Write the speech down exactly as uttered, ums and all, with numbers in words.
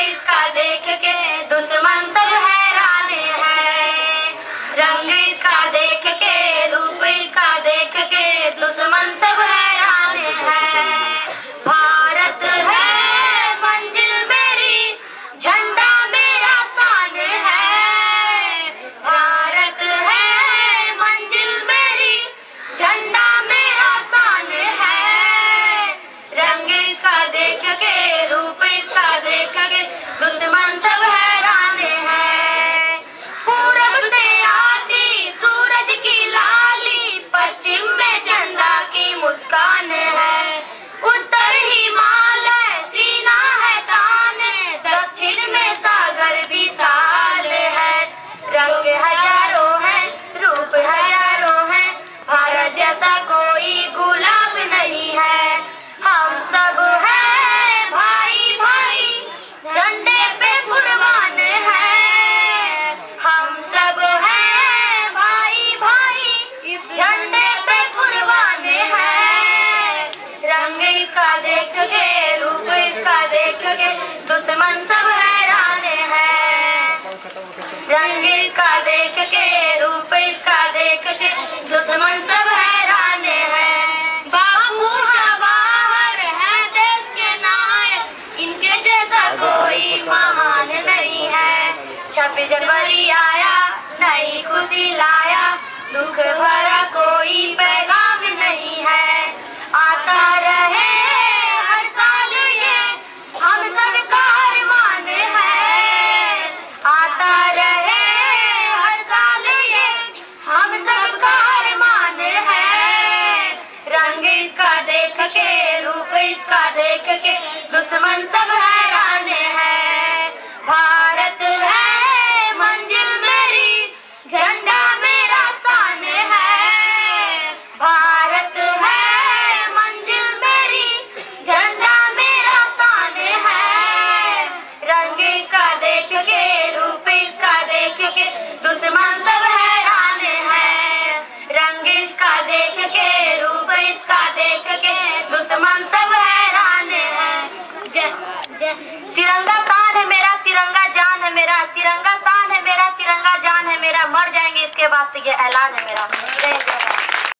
इसका देख के दुश्मन सब हैरान है। रंग इसका देख के, रूप इसका देख के दुश्मन सब हैरान है। भारत है मंजिल मेरी, झंडा मेरा शान है। भारत है मंजिल मेरी, झंडा मेरा शान है। रंग इसका देख के, रूप इसका देख के दुश्मन सब हैरान है। पूरब से आती सूरज की लाली, पश्चिम में चंदा की मुस्कान है। उत्तर हिमालय सीना है तान, दक्षिण में सागर विशाल है। रंग हजारों हैं, रूप हजारों हैं, भारत जैसा कोई गुलाब नहीं है। हम सब हैं भाई भाई, झंडे पे कुर्बान है। हम सब हैं भाई भाई, झंडे पे कुर्बान है। रंग इसका देख के, रूप इसका देख के दुश्मन सब हैरान है। रंग इसका देख के, रूप इसका देख के दुश्मन सब हैरान है। बापू जवाहर है देश के नायक, इनके जैसा कोई महान नहीं है। छब्बीस जनवरी आया, नई खुशी लाया, दुख भरा कोई पैगाम नहीं है। आता रहे हर साल ये हम सबका अरमान है। आता रहे हर साल ये हम सबका अरमान है। रंग इसका देख के, रूप इसका देख के दुश्मन सब हैरान है। भारत है मंजिल मेरी, झंडा मेरा शान है। भारत है मंजिल मेरी, झंडा मेरा शान है। रंग इसका देख के, रूप इसका देख के दुश्मन सब हैरान है। रंग इसका देख के, रूप इसका देख के दुश्मन सब हैरान है। जय जय तिरंगा शान है मेरा, तिरंगा जान है मेरा। तिरंगा शान है मेरा, तिरंगा जान है मेरा। मर जाएंगे इसके वास्ते, ये ऐलान है मेरा। जय जय।